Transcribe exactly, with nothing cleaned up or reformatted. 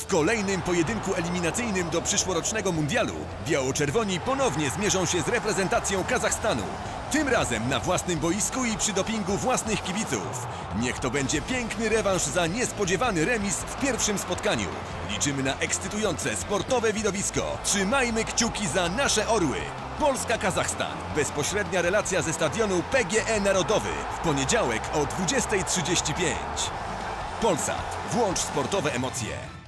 kolejnym pojedynku eliminacyjnym do przyszłorocznego mundialu biało-czerwoni ponownie zmierzą się z reprezentacją Kazachstanu. Tym razem na własnym boisku i przy dopingu własnych kibiców. Niech to będzie piękny rewanż za niespodziewany remis w pierwszym spotkaniu. Liczymy na ekscytujące sportowe widowisko. Trzymajmy kciuki za nasze orły. Polska-Kazachstan. Bezpośrednia relacja ze stadionu P G E Narodowy w poniedziałek o dwudziestej trzydzieści pięć. Polsat. Włącz sportowe emocje.